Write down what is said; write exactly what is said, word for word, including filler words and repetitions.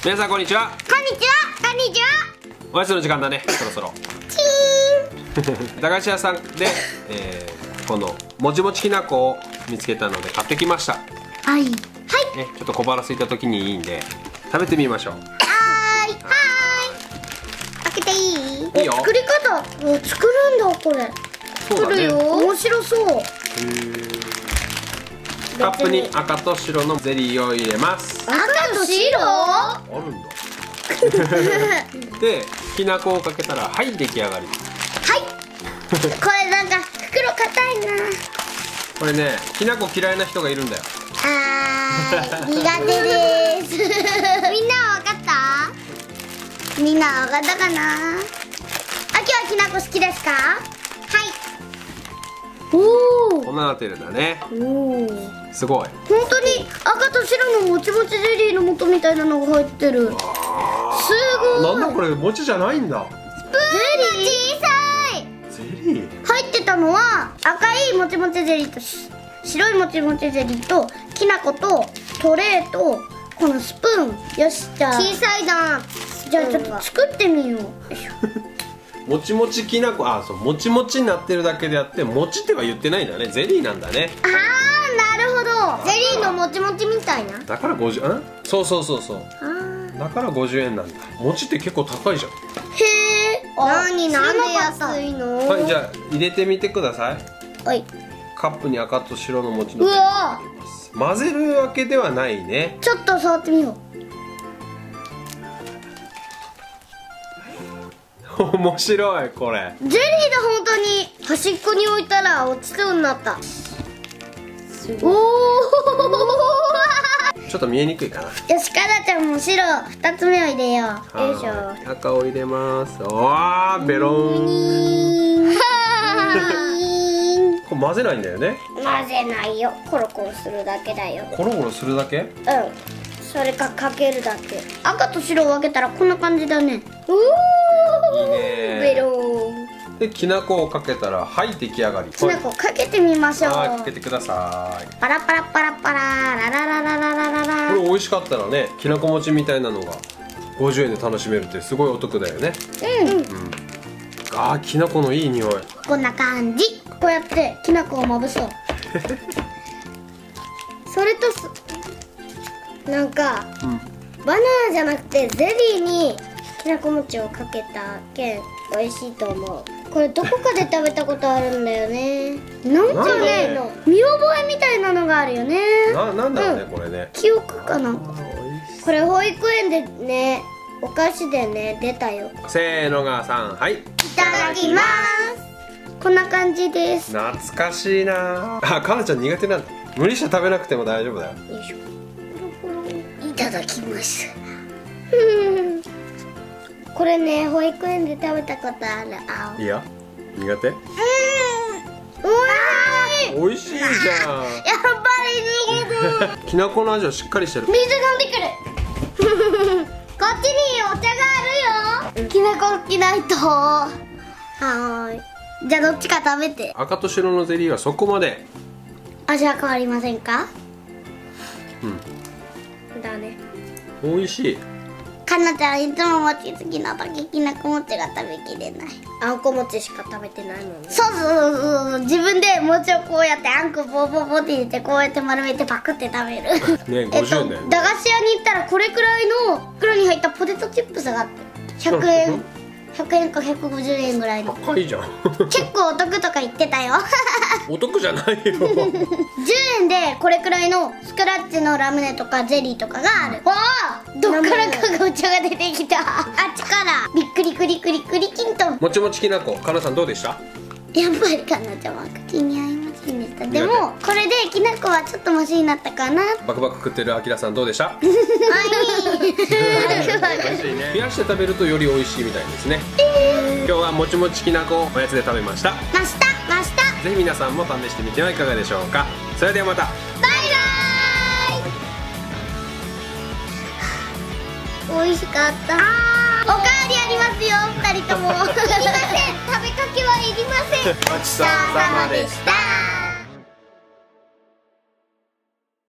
皆さんこんにちは。 こんにちは。こんにちは。 おやつの時間だね。そろそろチーン駄菓子屋さんで、えー、このもちもちきなこを見つけたので買ってきました。 はいはい、 ね、ちょっと小腹空いた時にいいんで食べてみましょう。 はーいはーい。開けていい？ いいよ。 作り方を作るんだこれ。 そうだね。 作るよ。面白そう。 へーカップに赤と白のゼリーを入れます。 赤と白？ あるんだで、きなこをかけたらはい出来上がり。 はいこれなんか袋硬いな。 これね、きなこ嫌いな人がいるんだよ。 はーい、苦手ですみんなは分かった？みんなは分かったかな？あ、今日はきなこ好きですか？はい。おお。 こんななってるんだね。 おお。 すごい。 本当に赤と白のもちもちゼリーの素みたいなのが入ってる。すごい。 なんだこれ、餅じゃないんだ。 ゼリー小さい。 ゼリー入ってたのは赤いもちもちゼリーとし白いもちもちゼリーときな粉とトレーとこのスプーン。よし、じゃあ小さいな。じゃあちょっと作ってみよう。よいしょもちもちきなこ、あ、そう、もちもちになってるだけであって、餅っては言ってないんだね。ゼリーなんだね。 あー、なるほど。ゼリーのもちもちみたいな。 だからごじゅう、んそうそうそうそう。 あー、 だからごじゅうえんなんだ。餅って結構高いじゃん。 へえ。何なんで安いの？ はい、じゃあ入れてみてください。 はい。 カップに赤と白の餅のうわ入れます。混ぜるわけではないね。 ちょっと触ってみよう。 面白いこれ。 ゼリーだ、本当に。端っこに置いたら落ちそうになった。おおちょっと見えにくいかな。 よし、かなちゃんも白二つ目を入れよう。よいしょ。 はい赤を入れます。わー、ベローン。これ混ぜないんだよね。 混ぜないよ。コロコロするだけだよ。 コロコロするだけ。 うん。それかかけるだけ。赤と白を分けたらこんな感じだね。おお。 いいね。 ベローン。 で、きなこをかけたらはい出来上がり。 きなこかけてみましょう。 はい、かけてください。 パラパラパラパラララララララララ。 これ美味しかったらね、きなこ餅みたいなのがごじゅうえんで楽しめるってすごいお得だよね。 うん。うん。 あー、きなこのいい匂い。 こんな感じ。こうやってきな粉をまぶそうそれとすなんか、 うん、 バナナじゃなくてゼリーにきなこ餅をかけたけん美味しいと思う。これどこかで食べたことあるんだよねなんかね、見覚えみたいなのがあるよね。 な、なんだろうね、 うん、 これね。 記憶かな。 あー、美味しそう。 これ保育園でね、お菓子でね出たよ。 せーのがさん、はい。 いただきます。こんな感じです。 懐かしいなあ。かなちゃん苦手なんだ。無理して食べなくても大丈夫だよ。 よいしょ。いただきますこれね、保育園で食べたことある。青。 いや、苦手。 うん。うまい。 美味しいじゃん。 やっぱり苦手きなこの味はしっかりしてる。 水飲んでくるこっちにお茶があるよ。きなこ好きな人。はーい。じゃあどっちか食べて。 赤と白のゼリーはそこまで。 味は変わりませんか？ うん。 だね。 美味しい。 かなちゃんいつも餅好きな時きなこ餅が食べきれない。あんこ餅しか食べてないもんね。そうそうそうそう。自分で餅をこうやってあんこボボボって入れてこうやって丸めてパクって食べるね、ごじゅうえんだよね。 駄菓子屋に行ったらこれくらいの袋に入ったポテトチップスがあってひゃくえんひゃくえんかひゃくごじゅうえんぐらいの高いじゃん。 結構お得とか言ってたよお得じゃないよ。 じゅうえんでこれくらいのスクラッチのラムネとかゼリーとかがある。わあ、どっからかお茶が出てきたあっちからびっくりくりくりくりきんとん。 もちもちきなこ、かなさんどうでした？ やっぱりかなちゃんは口に合いませんでした。でもこれできなこはちょっとマシになったかな。 バクバク食ってるあきらさんどうでした？ はい美味しいね。冷やして食べるとより美味しいみたいですね。今日はもちもちきなこをおやつで食べました。 ましたました。 ぜひ皆さんも試してみてはいかがでしょうか。それではまた。 バイバーイ。美味しかった。おかわりありますよ、二人とも。すみません、食べかけはいりません。 ごちそうさまでした。